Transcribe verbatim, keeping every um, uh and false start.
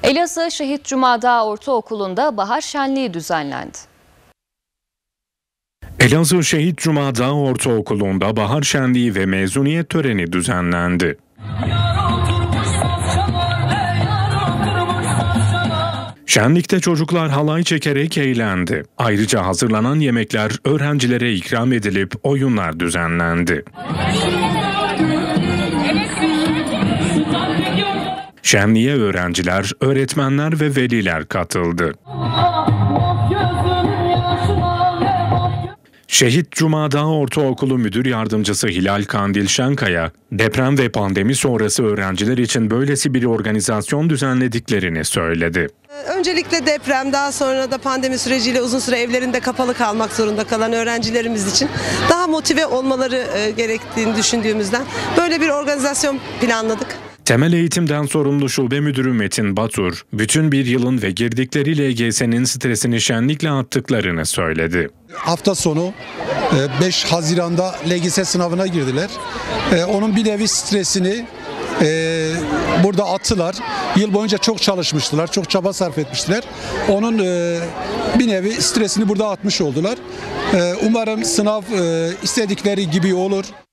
Elazığ Şehit Cumadağı Ortaokulu'nda bahar şenliği düzenlendi. Elazığ Şehit Cumadağı Ortaokulu'nda bahar şenliği ve mezuniyet töreni düzenlendi. Şenlikte çocuklar halay çekerek eğlendi. Ayrıca hazırlanan yemekler öğrencilere ikram edilip oyunlar düzenlendi. Şenliğe öğrenciler, öğretmenler ve veliler katıldı. Şehit Cumadağı Ortaokulu Müdür Yardımcısı Hilal Kandil Şenkaya, deprem ve pandemi sonrası öğrenciler için böylesi bir organizasyon düzenlediklerini söyledi. Öncelikle deprem, daha sonra da pandemi süreciyle uzun süre evlerinde kapalı kalmak zorunda kalan öğrencilerimiz için daha motive olmaları gerektiğini düşündüğümüzden böyle bir organizasyon planladık. Temel eğitimden sorumlu Şube Müdürü Metin Batur, bütün bir yılın ve girdikleri L G S'nin stresini şenlikle attıklarını söyledi. Hafta sonu beş Haziran'da L G S sınavına girdiler. Onun bir nevi stresini burada attılar. Yıl boyunca çok çalışmıştılar, çok çaba sarf etmiştiler. Onun bir nevi stresini burada atmış oldular. Umarım sınav istedikleri gibi olur.